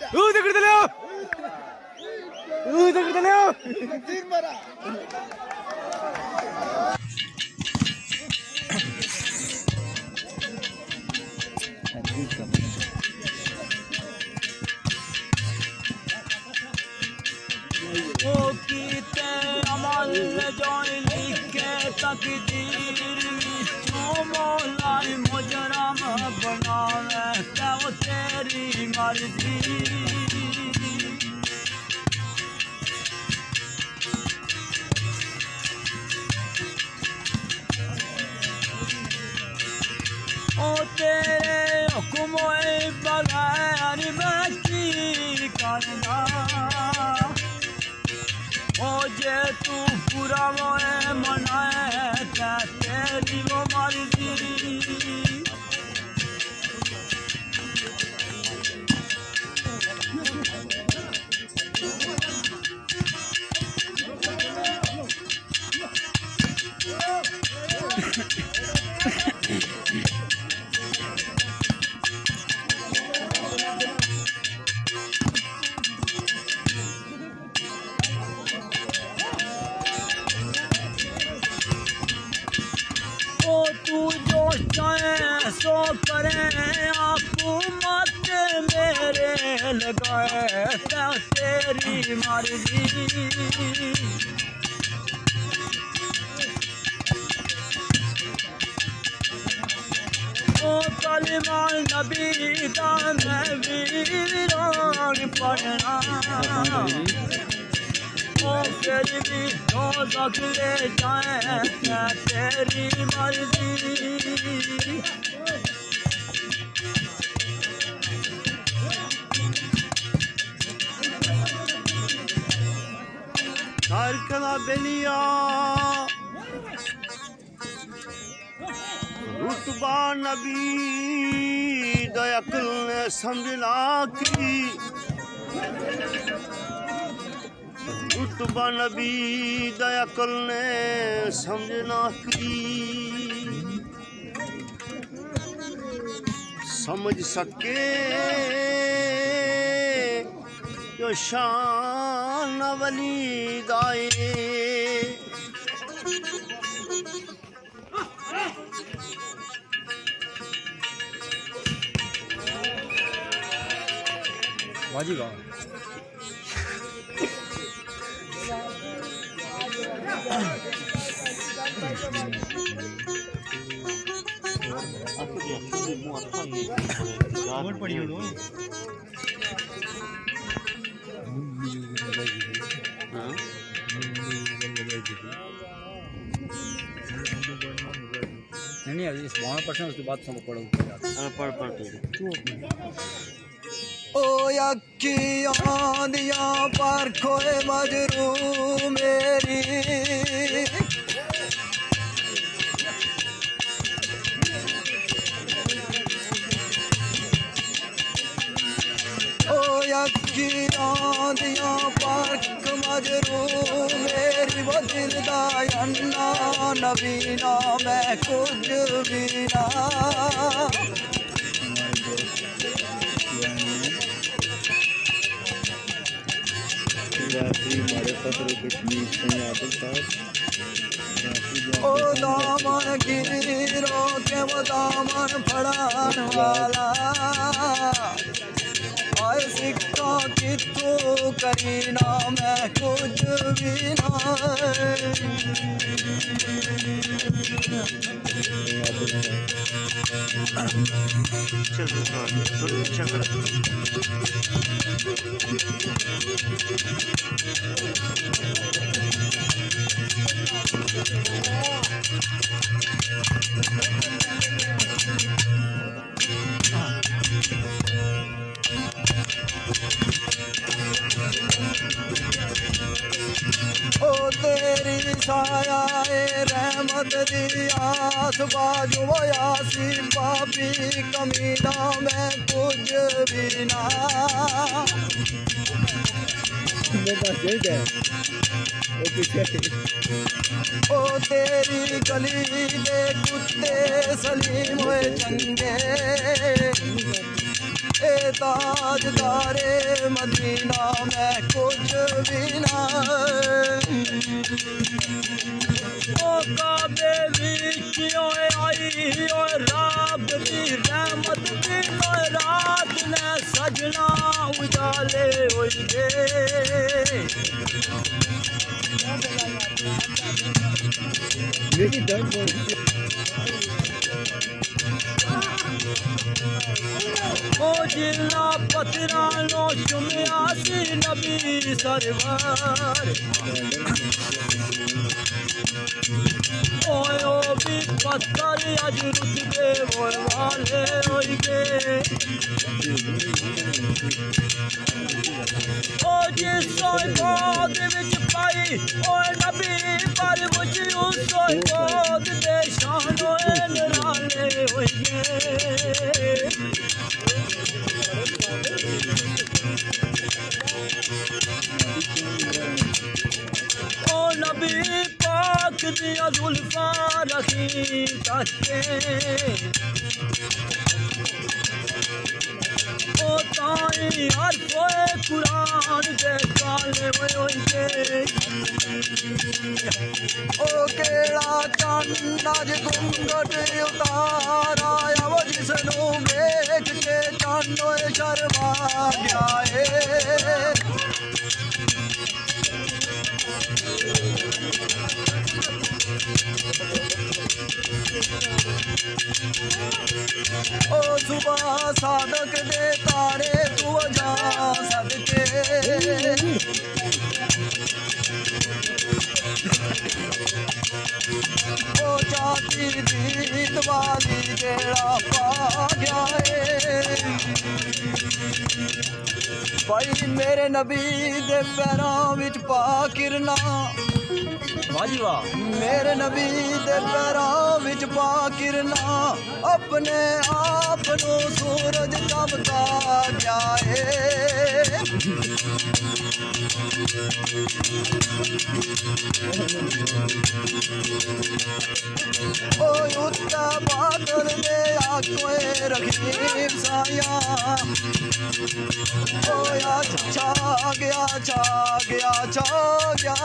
तकदीर विचों मौलाई मुजरम बनावे वो तेरी मर्जी ओ तेरे हुक्म बगैर मैं की करना ओ जे तू पूरा मोए मनाए तेरी वो मर्जी तू जो चाहे सो करे आपको मत मेरे लगाए तेरी मर्जी ओ कलमा नबी दा मैं वीरान पढ़ना ओ फिर भी दोज़ख ले जाए तेरी मर्जी कला बेलिया रुतबा नबी दयाकुल ने समझना की रुतबा नबी दयाकुल ने समझना की समझ सके जो शान वली दाए वाजिबा बहुत पड़ी हो नहीं अभी इस 12% उसके बाद सब पढ़ ओ यक्कियां दिया पर खोए मजरू मेरी ओ यक्कियां दिया पर मजरू मेरी वो दिलदा अन्ना नबीना मैं कुछ भी ना ओ दामन गिरो के वो दामन फड़ान वाला आए सिक्का कितों करीना मैं कुछ भी ना ओ तेरी साया रहमत दी आस बाजू यासी पापी कमीना मैं कुछ भी ना ओ तेरी गली दे कुत्ते सलीम हुए चंगे ए ताजदारे मदीना मैं कुछ भी ना ओ काबे विच ओए आई ओए रब दी रहमत दी रात ने सजना उजाले होई गए ओ जिन्ना पत्थरा नो चुमिया सी नबी सरवर ओए ओ भी पत्थर अज रुतबे वाले होई गए ओ जिस सोई गोद विच पाई ओए नबी पर मुझ उस सोई गोद दे शान ओए नराले होई गए ओ नबी पाक दिया जुल्फा रखी ताके ओ ताई हर कोई कुरान दे काले होई के ओ केड़ा चंद अज घुंघट उतारा वो जिसनू वेख के चंद शर्मा गया है ओ सुबह साधक दे तारे तू जा सदके ओ चाची दीद वाली जेड़ा पा गया है भाई मेरे नबी दे पैरां विच पा किरना वाजी वाह मेरे नबी दे पैरां विच पा किरना अपने आप नू सूरज चमका गया है ओ उत्ता बादल दे आकोए रखीम साया ओ या छा गया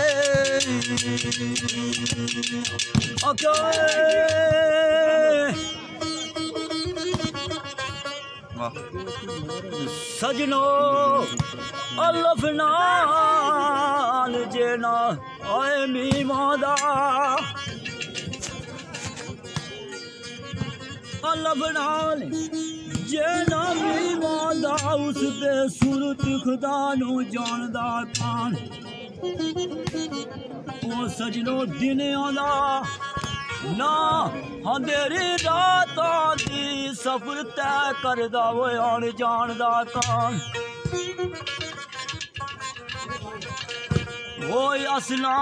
सजनो अल्लाह नाल जेना आए मीमादा अल्लाह नाल जेना मीमादा उस बेसुरत खुदा नू जानदा कान ओ सजनो दिन आंदा ना अंधेरी रात आंदी सफर तय करदा वो आन जान दा कान वो असला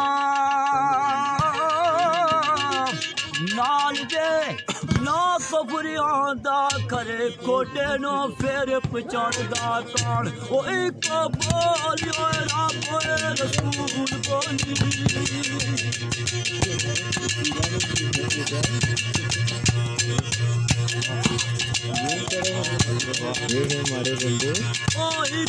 नाल दे ना कबरियां दा करे कोटे नो फेर पछाणदा कान ओ एक बोलियो रब रसूल बोली ये है हमारे बंदे अभी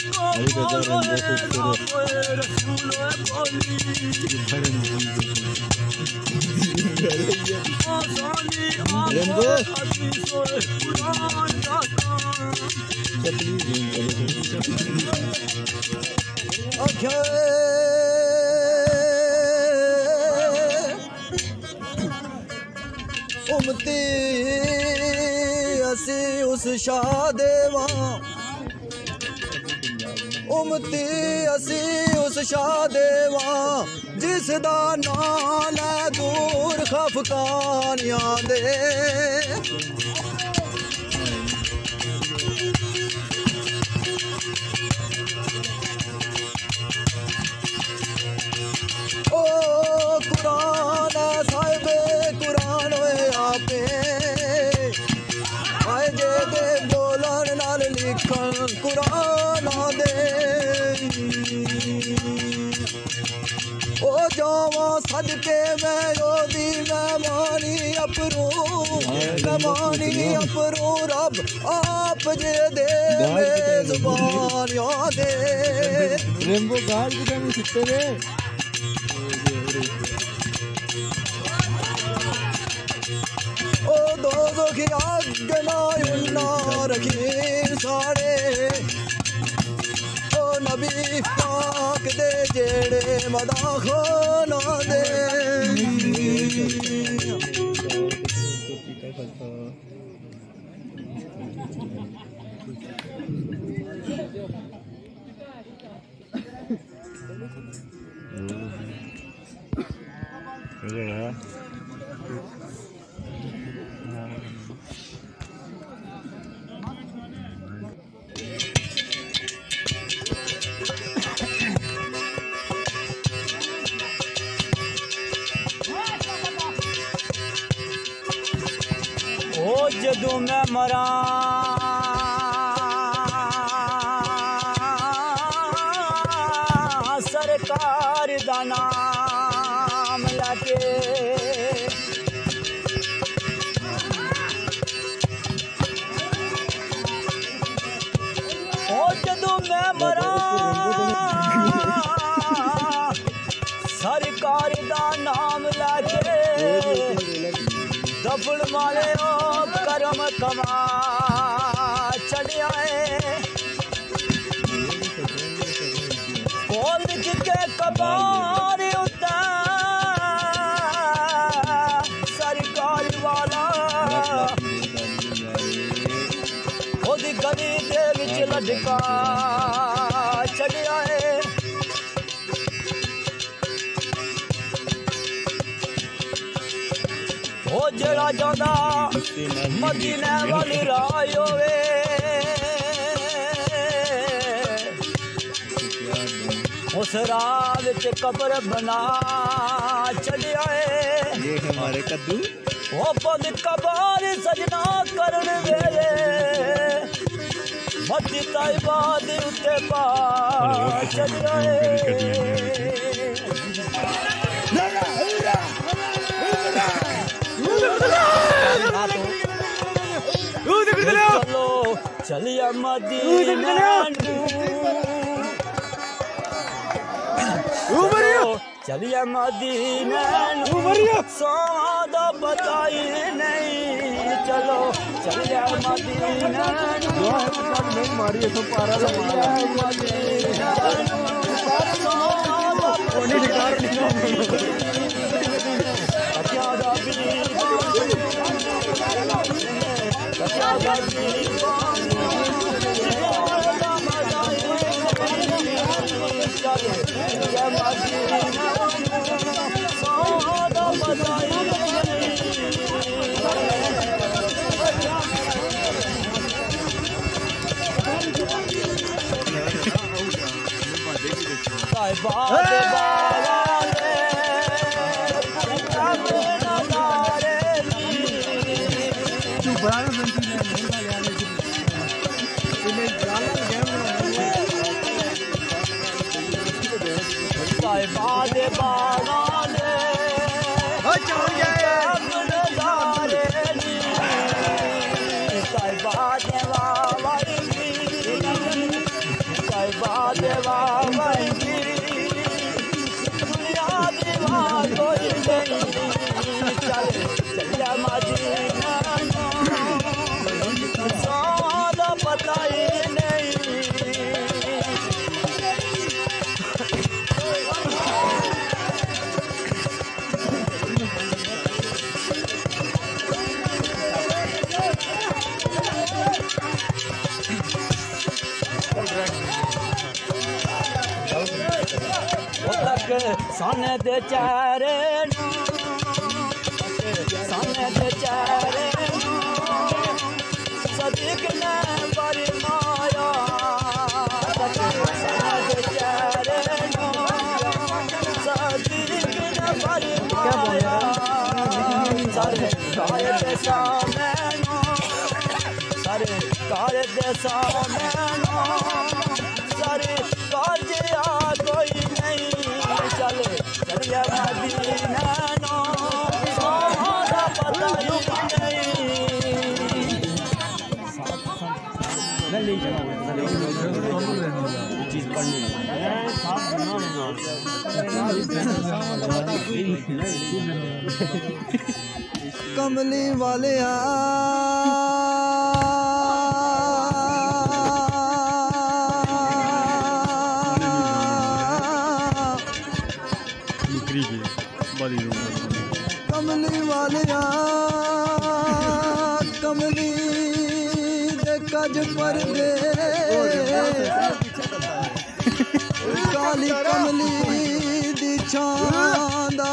उमती असी उस शाह देवा उमती असी उस शाह देवा जिस दा नाम है दूर खफकानियां दे ओ कुरान साहिबे कुरान होए आपे आए जे दे बोलन नाल लिखन कुरान दे ओ जावा सदके मैं रोदी मैं मानी अपरू रब आप जे दे मेजबान यादे रेम्बो गाल की टाइम सिट्टे रे ओ दो की आग ना रखी सारे ओ नबी पाक दे जेड़े मदा खाना दे जदों मैं मरा सरकार दा नाम लाके ओ जदों मैं मरा सरकार दा नाम लाके दफन वाले ओ करम कमा चढ़िया कोल के कबार उता सरकार वाला ओदी गली दे विच लटका चढ़िया ओ जड़ा जादा मदीने वाली राय होवे उस राह विच कब्र बना चढ़िया ये हमारे कद्दू ओ पद कबार सजना करन वेले मदी ताइबा दे उत्ते पा चढ़िया चलो चलिया मदीना चलिया मदीना सादा बताई नहीं चलो चलिया मदीना नहीं मारी तो पारा साने दे चेहरे साने दे चेहरे सदीक ने बड़ी माया साने दे चेहरे सदीक ने बड़ी माया सारे काले दे सामने सारे काले दे सामने सारे काजिया कोई नहीं चले चलिया मदीना कमली वाले कमली वाले कमली दे कज पर दे काली कमली दी छां दा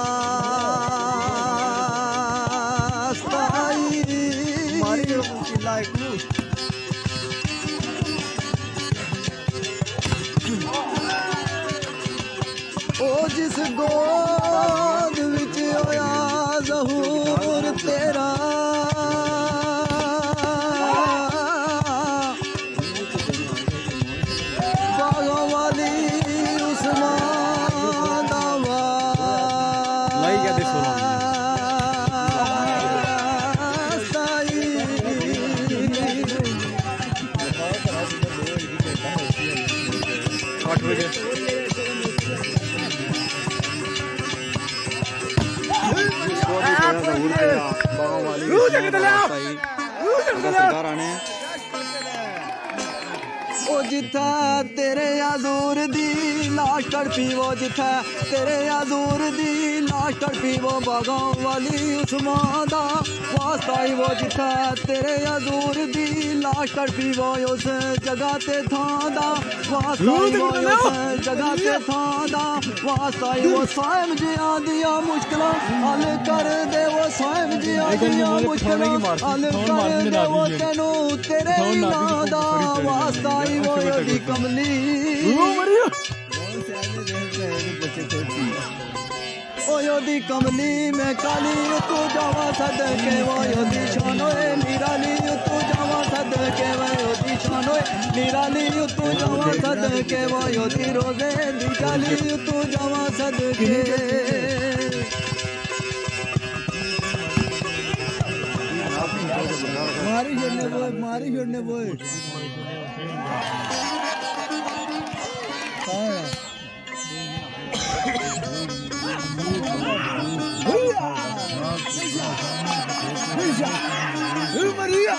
वास्ता मारी लाइक ओ जिस गोद विच होया ज़हूर तेरा बागों वाली उस्मान दा ओ जिथा तेरे हजूर दी लाश तड़पी वो जिथा तेरे हजूर दी लाश तड़पी वो बागों वाली उस्मान दा वास्ता ही वो जिथा तेरे हजूर दी लाश तड़पी वो उस जगह ते थां दा वास्ता ही वो उस जगह ते थां दा वास्ता ही वो साहिब जियां दियां मुश्किलां हल कर दे वो साहिब जियां दियां मुश्किलां हल कर दे वो तेनू तेरे नां दा वास्ता ही वो योदी कमली ओ योदी कमली में काली तू जावा सदके वो योदी शानोए निराली तू जावा सदके वो योदी शानोए निराली तू जावा सदके वो योदी रोजे दी जाली तू जावा सदके मारी छोड़ने बोए Maria!